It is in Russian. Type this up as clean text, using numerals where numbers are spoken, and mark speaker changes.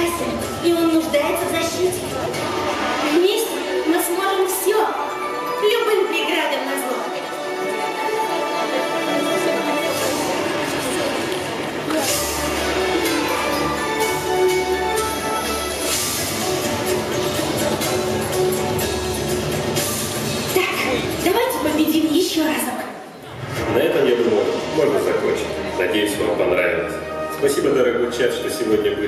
Speaker 1: прекрасен, и он нуждается в защите. Вместе мы сможем все, любым преградам назло. Так, давайте победим еще разок.
Speaker 2: На этом, я думаю, можно закончить. Надеюсь, вам понравилось. Спасибо, дорогой чат, что сегодня